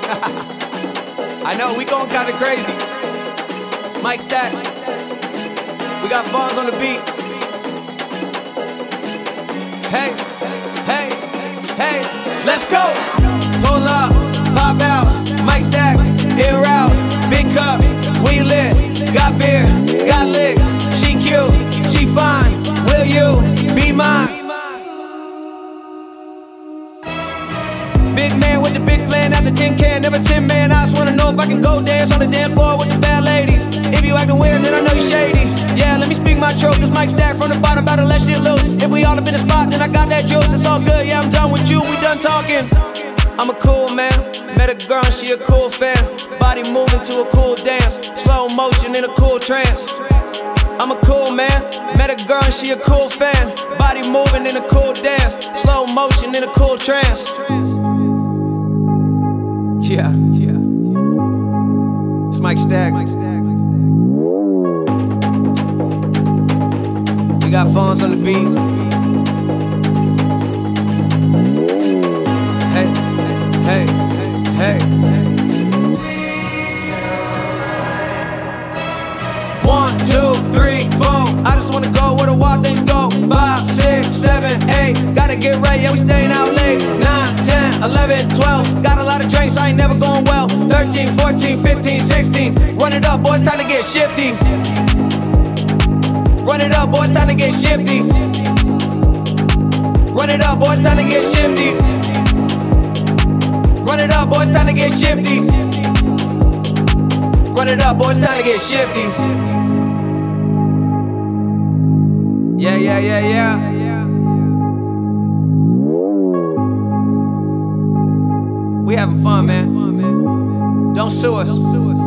I know, we going kinda crazy. Mike Stack. We got Fonz on the beat. Hey, hey, hey, let's go. Pull up, pop out, Mike Stack, in route, big cup, we lit, got beer, got lit, she cute, she fine, will you be mine? Big man with the big plan, not the tin can, never 10 man. I just wanna know if I can go dance on the dance floor with the bad ladies. If you acting weird, then I know you shady. Yeah, let me speak my truth, this Mike Stack from the bottom, about to let shit loose. If we all up in the spot, then I got that juice, it's all good. Yeah, I'm done with you, we done talking. I'm a cool man, met a girl and she a cool fan. Body moving to a cool dance, slow motion in a cool trance. I'm a cool man, met a girl and she a cool fan. Body moving in a cool dance, slow motion in a cool trance. Yeah, it's Mike Stack. We got Fonz on the beat. Hey, hey, hey. 1, 2, 3, 4. I just wanna go where the wild things go. 5, 6, 7, 8. Gotta get right, yeah, we staying out late. 9, 10, 11, 12. Got a lot of drinks, I ain't never going well. 13, 14, 15, 16. Run it up, boys, time to get shifty. Run it up, boys, time to get shifty. Run it up, boys, time to get shifty. Run it up, boys, time to get shifty. Run it up, boys, time to get shifty. Yeah, yeah, yeah, yeah. We having fun, man. Don't sue us.